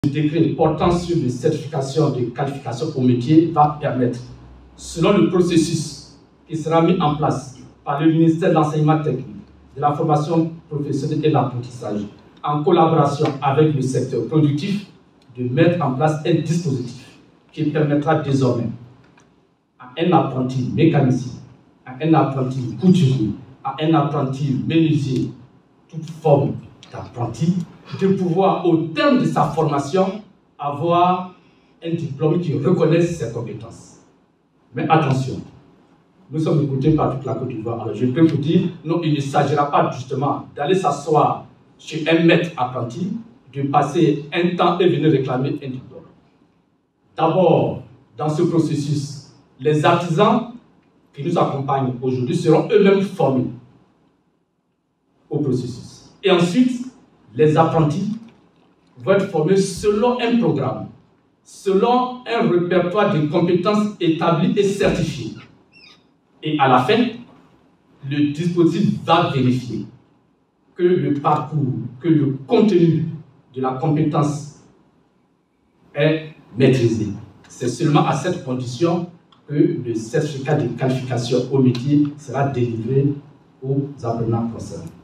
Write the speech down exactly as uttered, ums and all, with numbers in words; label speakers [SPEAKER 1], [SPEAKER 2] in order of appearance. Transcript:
[SPEAKER 1] Le décret portant sur les certifications de qualification au métier va permettre, selon le processus qui sera mis en place par le ministère de l'Enseignement technique, de la formation professionnelle et de l'apprentissage, en collaboration avec le secteur productif, de mettre en place un dispositif qui permettra désormais à un apprenti mécanicien, à un apprenti couturier, à un apprenti menuisier, toute forme d'apprenti, de pouvoir, au terme de sa formation, avoir un diplôme qui reconnaisse ses compétences. Mais attention, nous sommes écoutés par toute la Côte d'Ivoire. Alors je peux vous dire, non, il ne s'agira pas justement d'aller s'asseoir chez un maître apprenti, de passer un temps et venir réclamer un diplôme. D'abord, dans ce processus, les artisans qui nous accompagnent aujourd'hui seront eux-mêmes formés au processus. Et ensuite, les apprentis vont être formés selon un programme, selon un répertoire de compétences établies et certifiées. Et à la fin, le dispositif va vérifier que le parcours, que le contenu de la compétence est maîtrisé. C'est seulement à cette condition que le certificat de qualification au métier sera délivré aux apprenants concernés.